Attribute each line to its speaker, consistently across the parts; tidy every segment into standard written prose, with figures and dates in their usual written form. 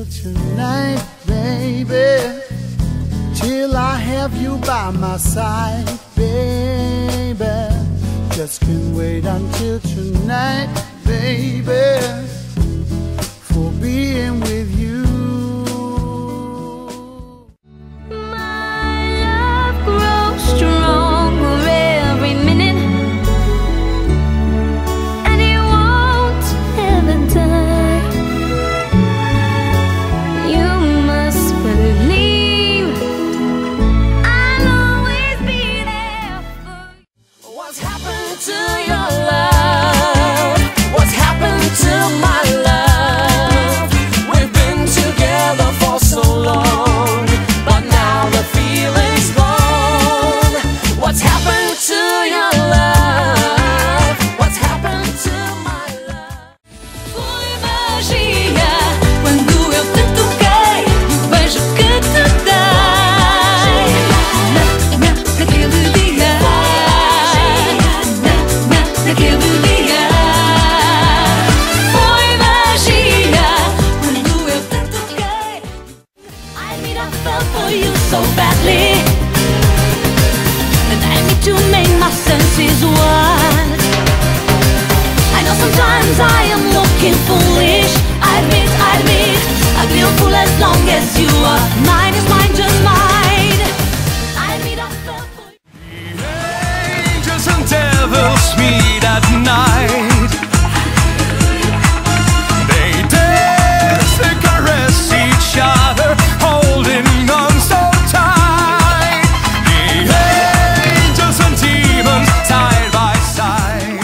Speaker 1: until tonight, baby, till I have you by my side, baby. Just can't wait until tonight, baby, for being with you.
Speaker 2: My love grows stronger every minute, and it won't ever die. You must believe I'll always be there for you. What's happened to your love? What's happened to my love? We've been together for so long, but now the feeling's gone. What's happened to your love? What's happened to my love? Foi magia quando eu te toquei, e o beijo que te dei naquele dia, naquele dia. Foi magia quando eu te toquei. I mean, I fell for you so badly, and I need to make my senses one. I know sometimes I am looking foolish. I admit, ugly or fool as long as you are. Mine is mine, just mine. I mean, I fell for you.
Speaker 3: Angels and devils meet at night. They dance, they caress each other, holding on so tight. The angels and demons side by side.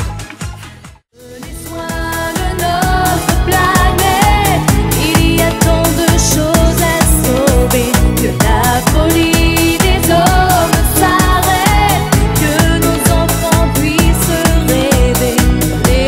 Speaker 2: Soin de notre planète, il y a tant de choses à sauver, que la folie des hommes s'arrête, que nos enfants puissent rêver. Les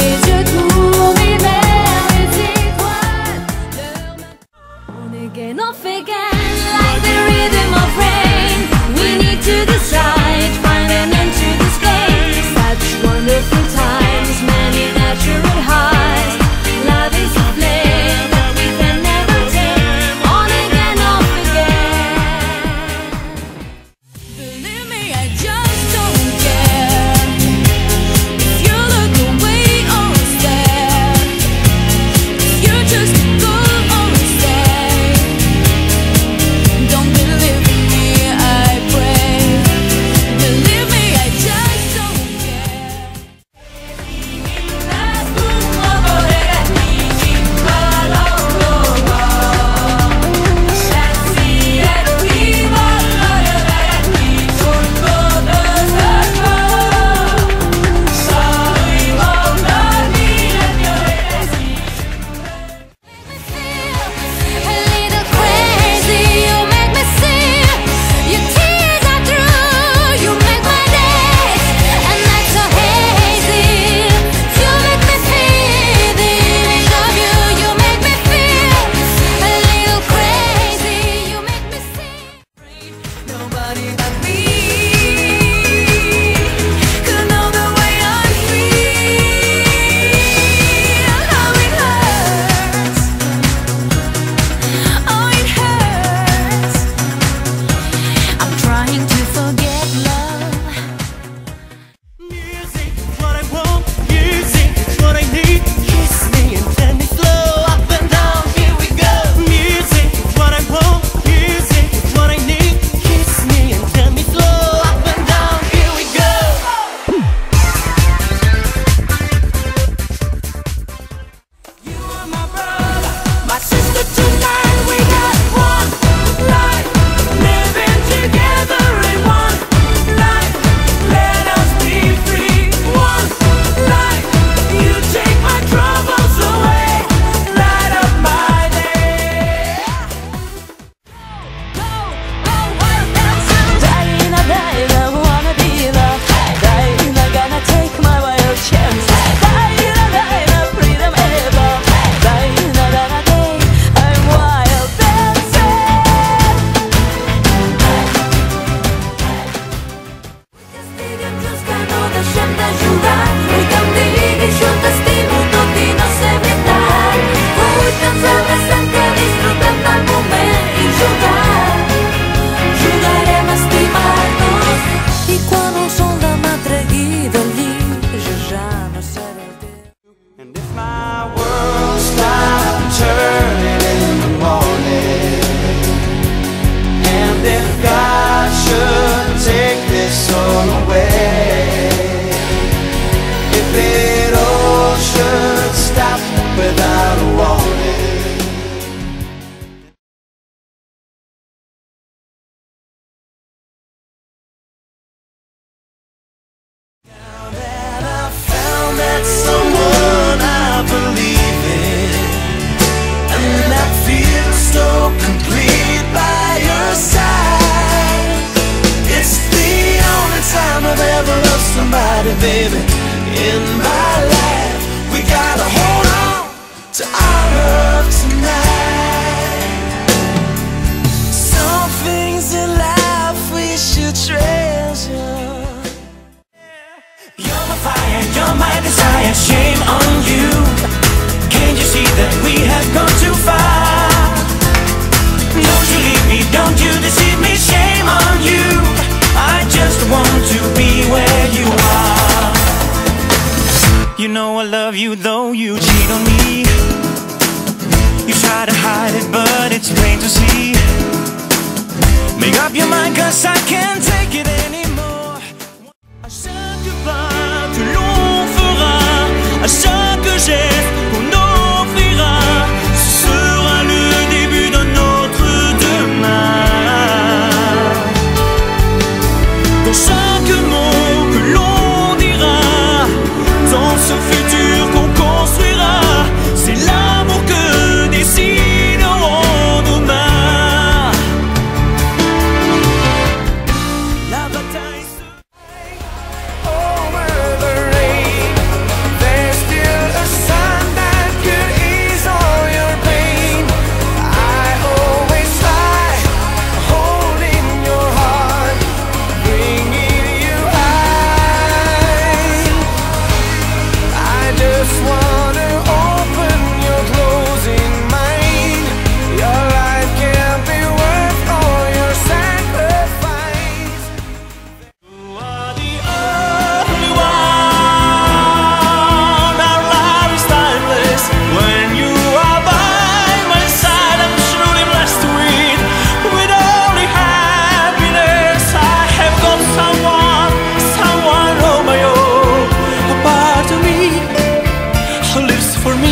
Speaker 3: love you though you cheat on me. You try to hide it but it's plain to see. Make up your mind cause I can't take it anymore. À chaque pas que l'on fera, à chaque geste qu'on offrira, ce sera le début d'un autre demain. Dans chaque mot que l'on dira, dans ce futur qu'on construira, c'est l'amour que déciderons nos mains. La bataille se...
Speaker 4: Over the rain, there's still a sun that could ease all your pain. I always fly, holding your heart, bringing you high. I just wanna open your closing mind. Your life can't be worth all your sacrifice.
Speaker 3: You are the only one. Our love is timeless. When you are by my side, I'm truly blessed with only happiness. I have got someone of my own, a part of me who lives for me.